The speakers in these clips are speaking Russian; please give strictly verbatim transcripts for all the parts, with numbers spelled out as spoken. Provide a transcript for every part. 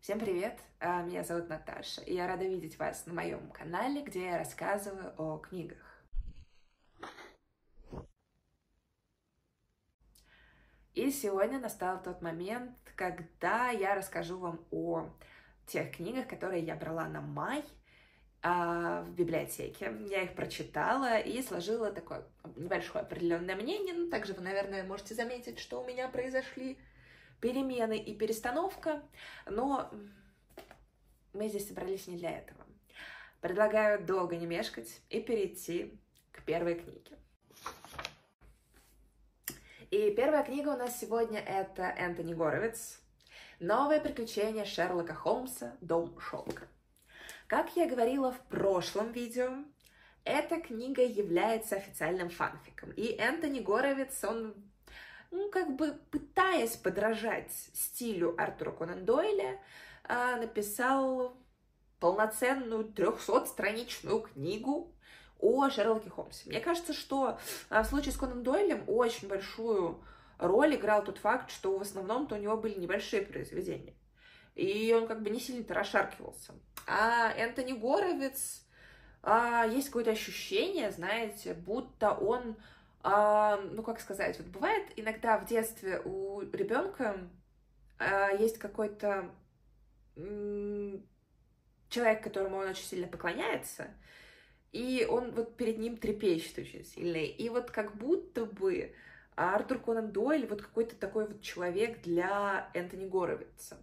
Всем привет! А, Меня зовут Наташа, и я рада видеть вас на моем канале, где я рассказываю о книгах. И сегодня настал тот момент, когда я расскажу вам о тех книгах, которые я брала на май а, в библиотеке. Я их прочитала и сложила такое небольшое определенное мнение. Ну, также вы, наверное, можете заметить, что у меня произошли перемены и перестановка, но мы здесь собрались не для этого. Предлагаю долго не мешкать и перейти к первой книге. И первая книга у нас сегодня это Энтони Горовиц «Новые приключения Шерлока Холмса. Дом шелка». Как я говорила в прошлом видео, эта книга является официальным фанфиком. И Энтони Горовиц, он, ну, как бы пытаясь подражать стилю Артура Конан Дойля, написал полноценную трехсотстраничную книгу о Шерлоке Холмсе. Мне кажется, что в случае с Конан Дойлем очень большую роль играл тот факт, что в основном-то у него были небольшие произведения. И он как бы не сильно-то расшаркивался. А Энтони Горовиц, а, есть какое-то ощущение, знаете, будто он, а, ну как сказать, вот бывает иногда в детстве у ребенка а, есть какой-то человек, которому он очень сильно поклоняется, и он вот перед ним трепещет очень сильно. И вот как будто бы Артур Конан Дойль вот какой-то такой вот человек для Энтони Горовица.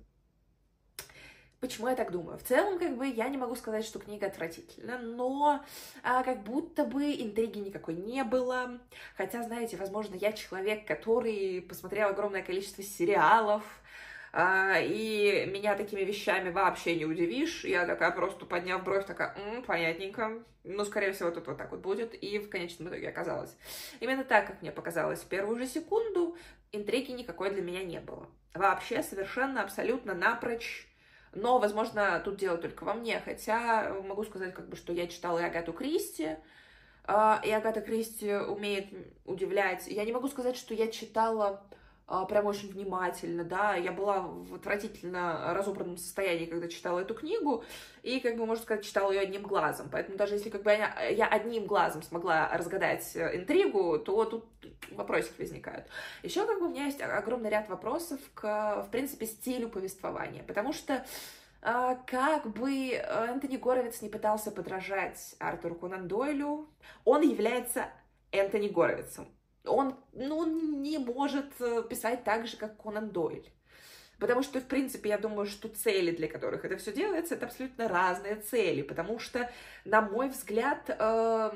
Почему я так думаю? В целом, как бы, я не могу сказать, что книга отвратительна, но а, как будто бы интриги никакой не было. Хотя, знаете, возможно, я человек, который посмотрел огромное количество сериалов, а, и меня такими вещами вообще не удивишь. Я такая просто, подняв бровь, такая, М, понятненько. Ну, скорее всего, тут вот так вот будет. И в конечном итоге оказалось именно так, как мне показалось в первую же секунду, интриги никакой для меня не было. Вообще, совершенно, абсолютно напрочь. Но, возможно, тут дело только во мне, хотя могу сказать, как бы, что я читала и Агату Кристи, и Агата Кристи умеет удивлять. Я не могу сказать, что я читала прям очень внимательно, да, я была в отвратительно разобранном состоянии, когда читала эту книгу, и, как бы, можно сказать, читала ее одним глазом, поэтому даже если, как бы, я, я одним глазом смогла разгадать интригу, то тут вопросики возникают. Еще, как бы, у меня есть огромный ряд вопросов к, в принципе, стилю повествования, потому что как бы Энтони Горовиц не пытался подражать Артуру Конан Дойлю, он является Энтони Горовицем. Он, ну, не может писать так же, как Конан Дойль. Потому что, в принципе, я думаю, что цели, для которых это все делается, это абсолютно разные цели. Потому что, на мой взгляд, э,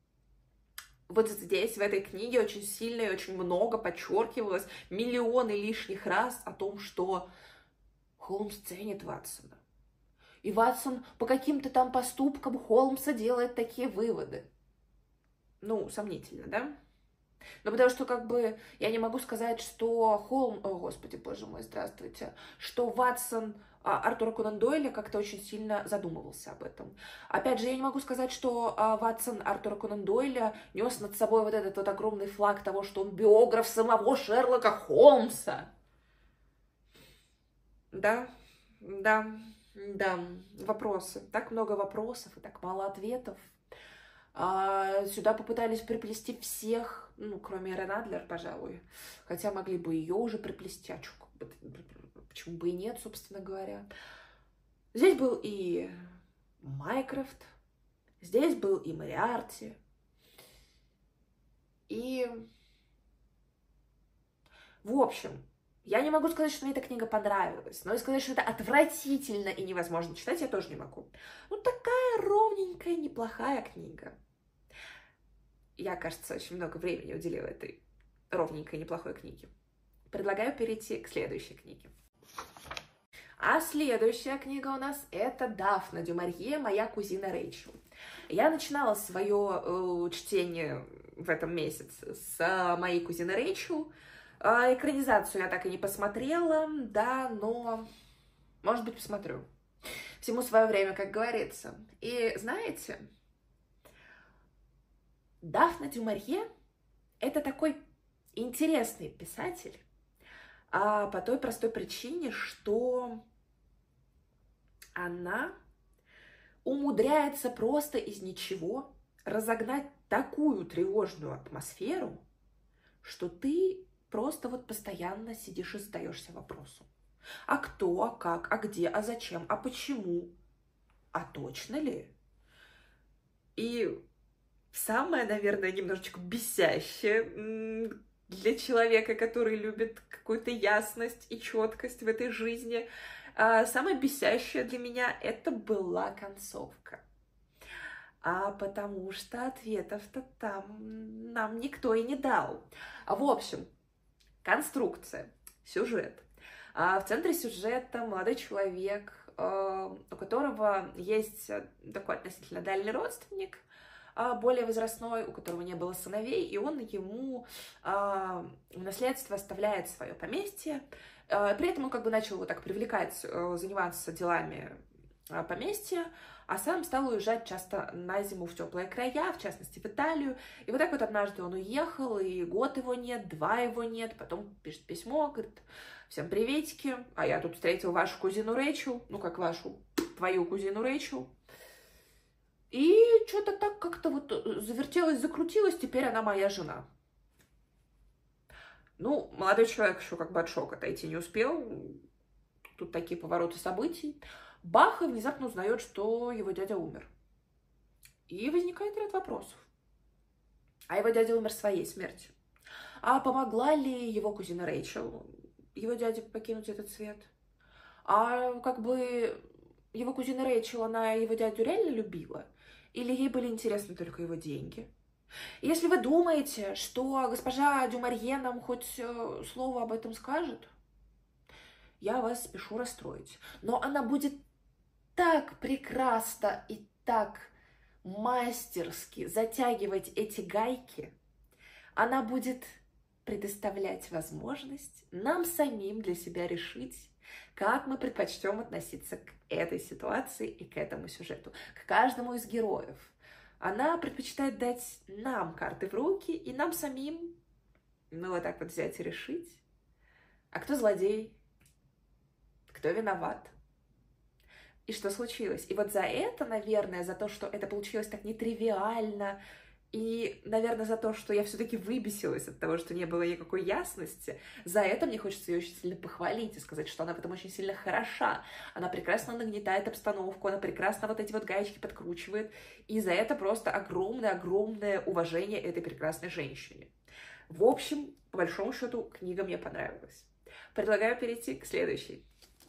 вот здесь, в этой книге, очень сильно и очень много подчеркивалось, миллионы лишних раз о том, что Холмс ценит Ватсона. И Ватсон по каким-то там поступкам Холмса делает такие выводы. Ну, сомнительно, да? Ну, потому что, как бы, я не могу сказать, что Холм... О, господи, боже мой, здравствуйте. Что Ватсон а, Артура Конан Дойля как-то очень сильно задумывался об этом. Опять же, я не могу сказать, что а, Ватсон Артура Конан Дойля нес над собой вот этот вот огромный флаг того, что он биограф самого Шерлока Холмса. Да, да, да, вопросы. Так много вопросов и так мало ответов. А, сюда попытались приплести всех, ну, кроме Эрен Адлер, пожалуй. Хотя могли бы ее уже приплести, а чё, почему бы и нет, собственно говоря. Здесь был и Майкрофт, здесь был и Мориарти. И, в общем, я не могу сказать, что мне эта книга понравилась, но и сказать, что это отвратительно и невозможно читать, я тоже не могу. Ну, такая ровненькая, неплохая книга. Я, кажется, очень много времени уделила этой ровненькой, неплохой книге. Предлагаю перейти к следующей книге. А следующая книга у нас это Дафна Дюмарье «Моя кузина Рэйчел». Я начинала свое э, чтение в этом месяце с э, «Моей кузины Рэйчел». Э, экранизацию я так и не посмотрела, да, но, может быть, посмотрю. Всему свое время, как говорится. И знаете, Дафна Дюмарье – это такой интересный писатель, а по той простой причине, что она умудряется просто из ничего разогнать такую тревожную атмосферу, что ты просто вот постоянно сидишь и задаешься вопросом. А кто, а как, а где, а зачем, а почему? А точно ли? И самое, наверное, немножечко бесящее для человека, который любит какую-то ясность и четкость в этой жизни, самое бесящее для меня — это была концовка. А потому что ответов-то там нам никто и не дал. В общем, конструкция, сюжет. В центре сюжета молодой человек, у которого есть такой относительно дальний родственник, более возрастной, у которого не было сыновей, и он ему в наследство оставляет свое поместье. При этом он как бы начал его так привлекать, заниматься делами поместья, а сам стал уезжать часто на зиму в теплые края, в частности в Италию. И вот так вот однажды он уехал, и год его нет, два его нет, потом пишет письмо, говорит: всем приветики, а я тут встретил вашу кузину Рэйчел, ну как вашу, твою кузину Рэйчел. И что-то так как-то вот завертелось, закрутилось, теперь она моя жена. Ну, молодой человек еще как бы от шока отойти не успел, тут такие повороты событий. Бах, и внезапно узнает, что его дядя умер. И возникает ряд вопросов. А его дядя умер своей смертью. А помогла ли его кузина Рэйчел его дяде покинуть этот свет? А как бы его кузина Рэйчел, она его дядю реально любила? Или ей были интересны только его деньги? Если вы думаете, что госпожа Дюмарье нам хоть слово об этом скажет, я вас спешу расстроить. Но она будет так прекрасно и так мастерски затягивать эти гайки, она будет предоставлять возможность нам самим для себя решить, как мы предпочтем относиться к этой ситуации и к этому сюжету, к каждому из героев. Она предпочитает дать нам карты в руки и нам самим, ну, вот так вот взять и решить, а кто злодей, кто виноват, и что случилось. И вот за это, наверное, за то, что это получилось так нетривиально, и, наверное, за то, что я все-таки выбесилась от того, что не было никакой ясности, за это мне хочется ее очень сильно похвалить и сказать, что она в этом очень сильно хороша. Она прекрасно нагнетает обстановку, она прекрасно вот эти вот гаечки подкручивает, и за это просто огромное-огромное уважение этой прекрасной женщине. В общем, по большому счету, книга мне понравилась. Предлагаю перейти к следующей.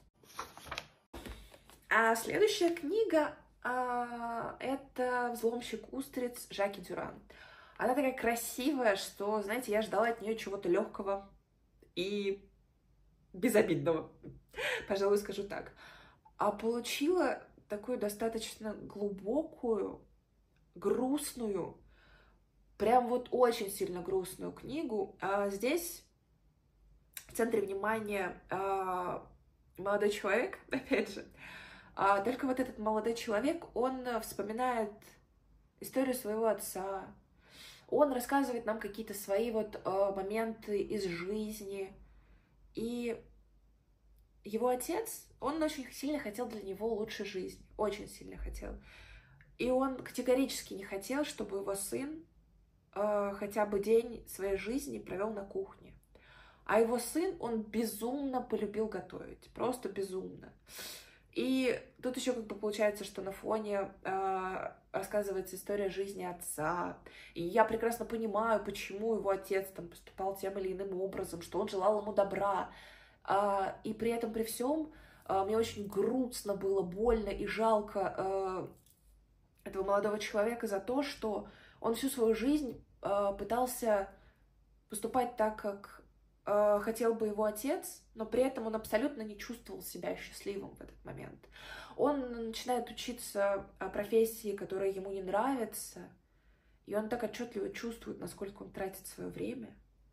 А следующая книга а, — это «Взломщик устриц» Жаки Дюран. Она такая красивая, что, знаете, я ждала от нее чего-то легкого и безобидного, пожалуй, скажу так. А получила такую достаточно глубокую, грустную, прям вот очень сильно грустную книгу. А здесь в центре внимания а, молодой человек, опять же. А только вот этот молодой человек, он вспоминает историю своего отца, он рассказывает нам какие-то свои вот э, моменты из жизни. И его отец, он очень сильно хотел для него лучшей жизни, очень сильно хотел. И он категорически не хотел, чтобы его сын э, хотя бы день своей жизни провел на кухне. А его сын, он безумно полюбил готовить, просто безумно. И тут еще как бы получается, что на фоне э, рассказывается история жизни отца. И я прекрасно понимаю, почему его отец там поступал тем или иным образом, что он желал ему добра. Э, и при этом, при всем, э, мне очень грустно было, больно и жалко э, этого молодого человека за то, что он всю свою жизнь э, пытался поступать так, как э, хотел бы его отец, но при этом он абсолютно не чувствовал себя счастливым в этот момент. Он начинает учиться профессии, которая ему не нравится, и он так отчетливо чувствует, насколько он тратит свое время.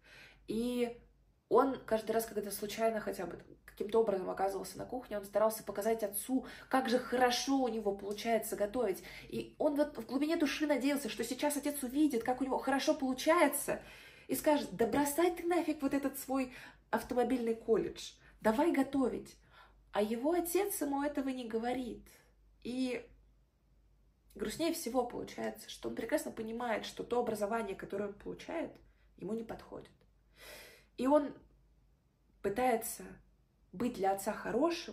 И он каждый раз, когда случайно хотя бы каким-то образом оказывался на кухне, он старался показать отцу, как же хорошо у него получается готовить. И он вот в глубине души надеялся, что сейчас отец увидит, как у него хорошо получается, и скажет: да бросай ты нафиг вот этот свой автомобильный колледж, давай готовить. а его отец ему этого не говорит. И грустнее всего получается, что он прекрасно понимает, что то образование, которое он получает, ему не подходит. И он пытается быть для отца хорошим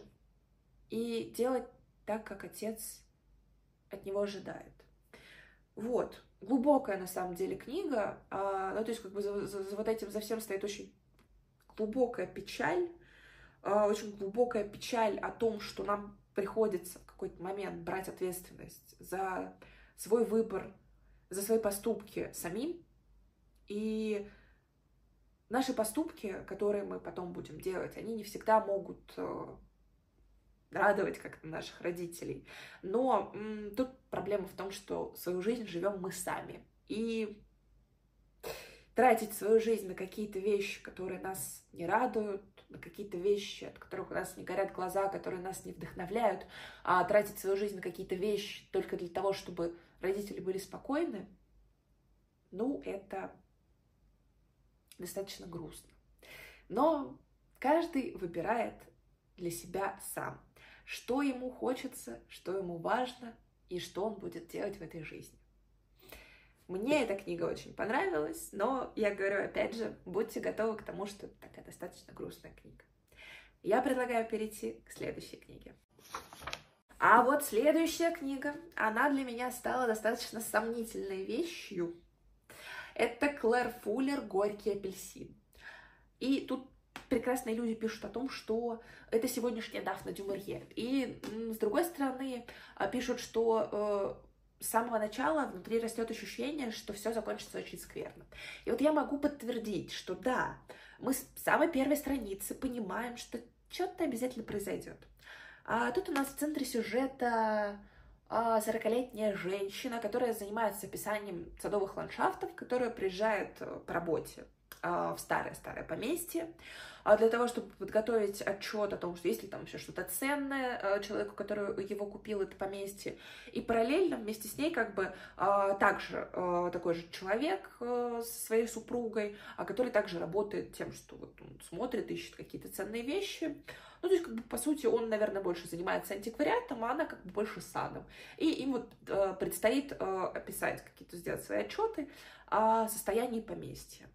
и делать так, как отец от него ожидает. Вот. Глубокая, на самом деле, книга. А, ну, то есть, как бы за, за, за вот этим за всем стоит очень глубокая печаль. А, очень глубокая печаль о том, что нам приходится в какой-то момент брать ответственность за свой выбор, за свои поступки самим. И наши поступки, которые мы потом будем делать, они не всегда могут радовать как-то наших родителей. Но м, тут проблема в том, что свою жизнь живем мы сами. И тратить свою жизнь на какие-то вещи, которые нас не радуют, на какие-то вещи, от которых у нас не горят глаза, которые нас не вдохновляют, а тратить свою жизнь на какие-то вещи только для того, чтобы родители были спокойны, ну, это достаточно грустно. Но каждый выбирает для себя сам, что ему хочется, что ему важно и что он будет делать в этой жизни. Мне эта книга очень понравилась, но я говорю, опять же, будьте готовы к тому, что это такая достаточно грустная книга. Я предлагаю перейти к следующей книге. А вот следующая книга, она для меня стала достаточно сомнительной вещью. Это Клэр Фуллер «Горький апельсин». И тут прекрасные люди пишут о том, что это сегодняшняя Дафна Дюмарье. И, с другой стороны, пишут, что э, с самого начала внутри растет ощущение, что все закончится очень скверно. И вот я могу подтвердить, что да, мы с самой первой страницы понимаем, что что-то обязательно произойдет. А тут у нас в центре сюжета сорокалетняя женщина, которая занимается описанием садовых ландшафтов, которая приезжает по работе в старое-старое поместье для того, чтобы подготовить отчет о том, что есть ли там вообще что-то ценное человеку, который его купил, это поместье. И параллельно вместе с ней как бы также такой же человек со своей супругой, который также работает тем, что вот он смотрит, ищет какие-то ценные вещи. Ну, то есть, как бы, по сути, он, наверное, больше занимается антиквариатом, а она как бы больше садом. И им вот э, предстоит э, описать, какие-то сделать свои отчеты о состоянии поместья.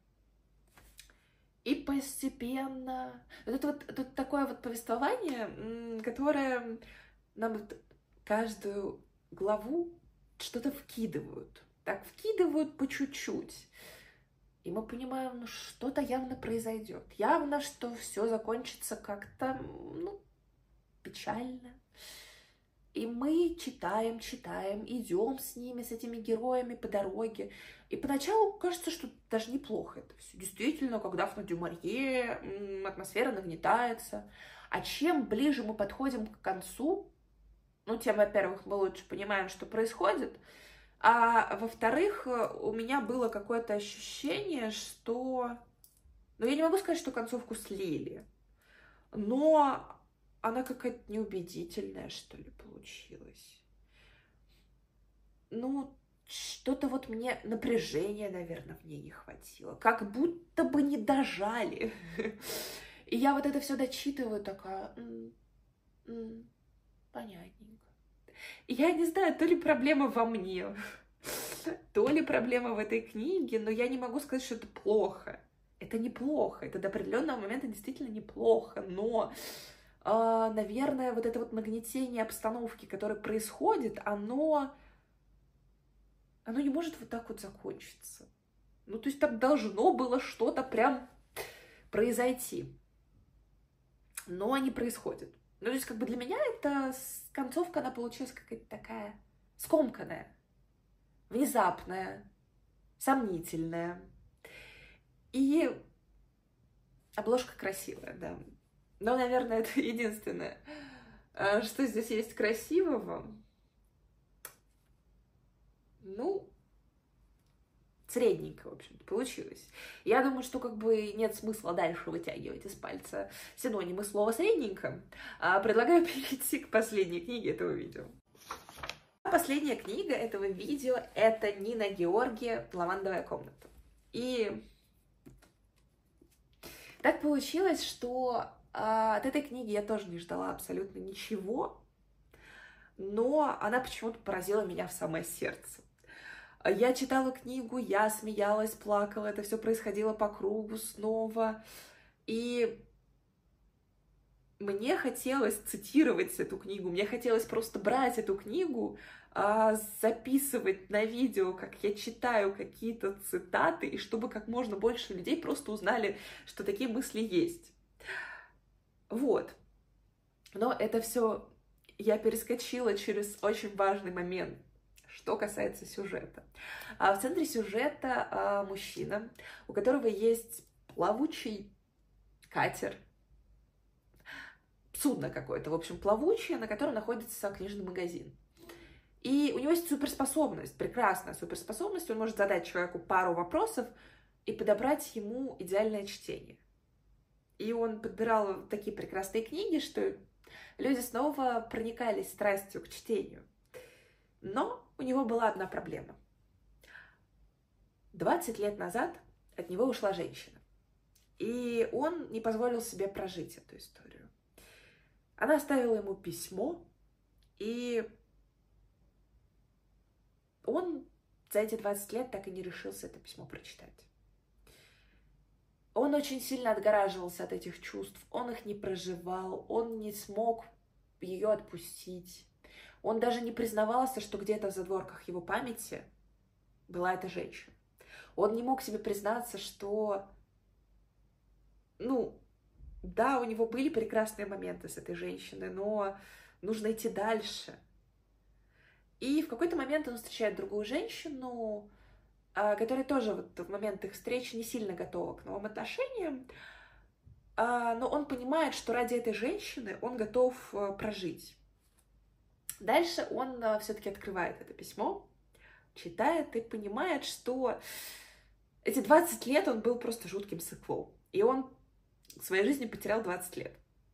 И постепенно... Вот это вот тут такое вот повествование, которое нам вот каждую главу что-то вкидывают. Так вкидывают по чуть-чуть. И мы понимаем, ну, что-то явно произойдет. Явно, что все закончится как-то, ну, печально. И мы читаем, читаем, идем с ними, с этими героями по дороге. И поначалу кажется, что даже неплохо это все. Действительно, как Дафна Дюмарье, атмосфера нагнетается. А чем ближе мы подходим к концу, ну, тем, во-первых, мы лучше понимаем, что происходит, а во-вторых, у меня было какое-то ощущение, что... Ну, я не могу сказать, что концовку слили, но она какая-то неубедительная, что ли, получилась. Ну, что-то вот мне напряжения, наверное, в ней не хватило. Как будто бы не дожали. И я вот это все дочитываю, такая... М-м, понятненько. Я не знаю, то ли проблема во мне, то ли проблема в этой книге, но я не могу сказать, что это плохо. Это неплохо, это до определенного момента действительно неплохо, но, э, наверное, вот это вот нагнетение обстановки, которое происходит, оно, оно не может вот так вот закончиться. Ну, то есть там должно было что-то прям произойти, но не происходит. Ну, то есть, как бы для меня эта концовка, она получилась какая-то такая скомканная, внезапная, сомнительная. И обложка красивая, да. Но, наверное, это единственное, что здесь есть красивого. Ну, средненько, в общем-то, получилось. Я думаю, что как бы нет смысла дальше вытягивать из пальца синонимы слова «средненько». А предлагаю перейти к последней книге этого видео. Последняя книга этого видео — это Нина Георги «Лавандовая комната». И так получилось, что А, от этой книги я тоже не ждала абсолютно ничего, но она почему-то поразила меня в самое сердце. Я читала книгу, я смеялась, плакала, это все происходило по кругу снова, и мне хотелось цитировать эту книгу, мне хотелось просто брать эту книгу, а, записывать на видео, как я читаю какие-то цитаты, и чтобы как можно больше людей просто узнали, что такие мысли есть. Вот. Но это все я перескочила через очень важный момент, что касается сюжета. А в центре сюжета а, мужчина, у которого есть плавучий катер, судно какое-то, в общем, плавучее, на котором находится книжный магазин. И у него есть суперспособность, прекрасная суперспособность, он может задать человеку пару вопросов и подобрать ему идеальное чтение. И он подбирал такие прекрасные книги, что люди снова проникались страстью к чтению. Но у него была одна проблема. двадцать лет назад от него ушла женщина. И он не позволил себе прожить эту историю. Она оставила ему письмо, и он за эти двадцать лет так и не решился это письмо прочитать. Он очень сильно отгораживался от этих чувств, он их не проживал, он не смог ее отпустить. Он даже не признавался, что где-то в задворках его памяти была эта женщина. Он не мог себе признаться, что, ну, да, у него были прекрасные моменты с этой женщиной, но нужно идти дальше. И в какой-то момент он встречает другую женщину, которая тоже вот в момент их встречи не сильно готова к новым отношениям, но он понимает, что ради этой женщины он готов прожить. Дальше он все-таки открывает это письмо, читает и понимает, что эти двадцать лет он был просто жутким сыклом. И он в своей жизни потерял двадцать лет.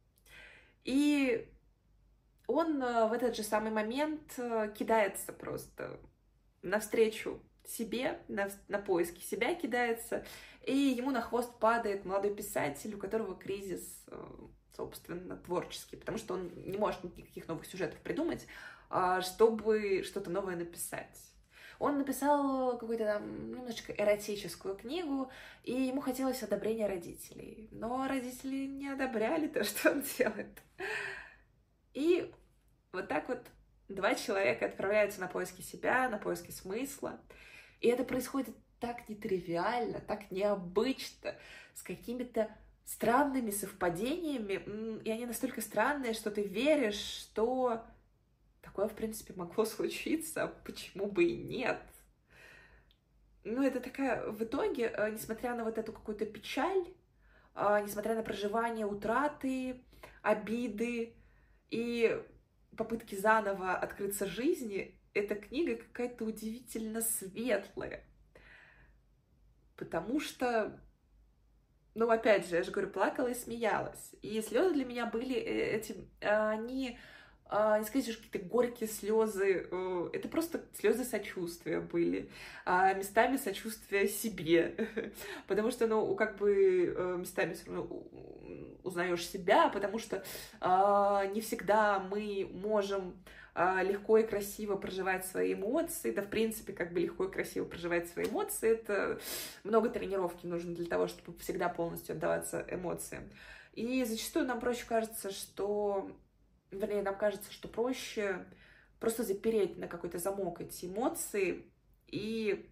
И он в этот же самый момент кидается просто навстречу себе, на, на поиски себя кидается, и ему на хвост падает молодой писатель, у которого кризис, собственно, творческий, потому что он не может никаких новых сюжетов придумать, чтобы что-то новое написать. Он написал какую-то там немножечко эротическую книгу, и ему хотелось одобрения родителей. Но родители не одобряли то, что он делает. И вот так вот два человека отправляются на поиски себя, на поиски смысла. И это происходит так нетривиально, так необычно, с какими-то странными совпадениями. И они настолько странные, что ты веришь, что такое, в принципе, могло случиться, почему бы и нет. Ну, это такая, в итоге, несмотря на вот эту какую-то печаль, несмотря на проживание утраты, обиды и попытки заново открыться жизни, эта книга какая-то удивительно светлая. Потому что, ну, опять же, я же говорю, плакала и смеялась. И слезы для меня были эти, они... не сказать, что какие-то горькие слезы, это просто слезы сочувствия были, местами сочувствия себе, потому что, ну, как бы местами все равно узнаешь себя, потому что не всегда мы можем легко и красиво проживать свои эмоции, да, в принципе, как бы легко и красиво проживать свои эмоции, это много тренировки нужно для того, чтобы всегда полностью отдаваться эмоциям. И зачастую нам проще кажется, что Вернее, нам кажется, что проще просто запереть на какой-то замок эти эмоции, и,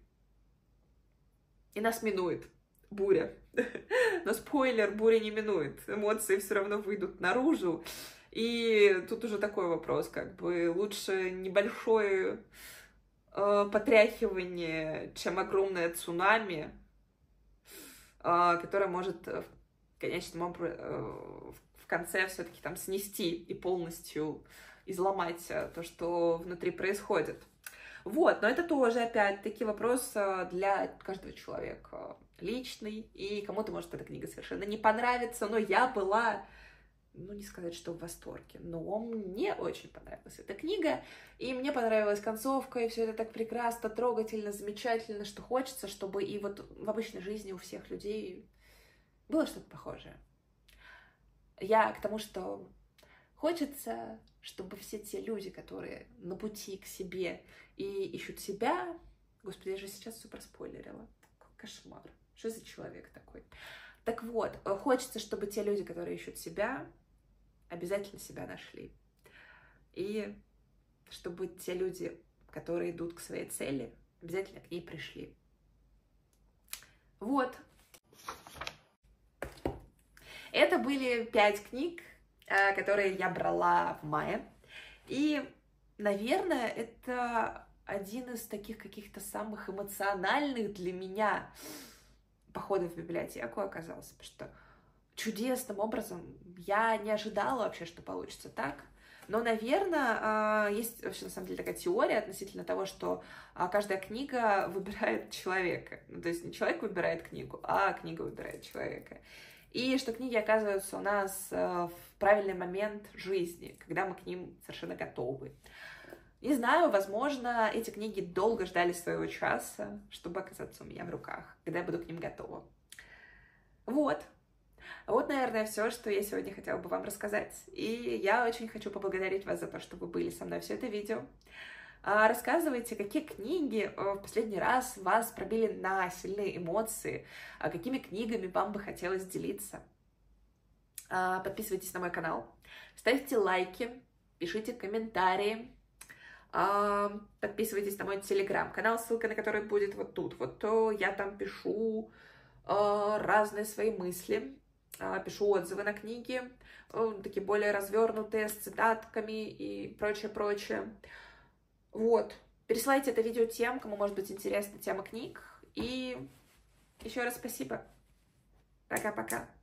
и нас минует буря. Но спойлер, буря не минует. Эмоции все равно выйдут наружу. И тут уже такой вопрос, как бы лучше небольшое э, потряхивание, чем огромное цунами, э, которое может в конечном образе э, в конце все-таки там снести и полностью изломать то, что внутри происходит. Вот, но это тоже, опять-таки, вопрос для каждого человека личный, и кому-то, может, эта книга совершенно не понравится, но я была, ну, не сказать, что в восторге, но мне очень понравилась эта книга, и мне понравилась концовка, и все это так прекрасно, трогательно, замечательно, что хочется, чтобы и вот в обычной жизни у всех людей было что-то похожее. я к тому, что хочется, чтобы все те люди, которые на пути к себе и ищут себя... Господи, я же сейчас все проспойлерила. Кошмар. Что за человек такой? Так вот, хочется, чтобы те люди, которые ищут себя, обязательно себя нашли. И чтобы те люди, которые идут к своей цели, обязательно к ней пришли. Вот. Это были пять книг, которые я брала в мае. И, наверное, это один из таких каких-то самых эмоциональных для меня походов в библиотеку оказался. Потому что чудесным образом я не ожидала вообще, что получится так. Но, наверное, есть вообще, на самом деле, такая теория относительно того, что каждая книга выбирает человека. Ну, то есть не человек выбирает книгу, а книга выбирает человека. И что книги оказываются у нас в правильный момент жизни, когда мы к ним совершенно готовы. Не знаю, возможно, эти книги долго ждали своего часа, чтобы оказаться у меня в руках, когда я буду к ним готова. Вот. Вот, наверное, все, что я сегодня хотела бы вам рассказать. И я очень хочу поблагодарить вас за то, что вы были со мной все это видео. Рассказывайте, какие книги в последний раз вас пробили на сильные эмоции, какими книгами вам бы хотелось делиться. Подписывайтесь на мой канал, ставьте лайки, пишите комментарии, подписывайтесь на мой телеграм-канал, ссылка на который будет вот тут. Вот то я там пишу разные свои мысли, пишу отзывы на книги, такие более развернутые, с цитатками и прочее-прочее. Вот. Пересылайте это видео тем, кому может быть интересна тема книг. И еще раз спасибо. Пока-пока.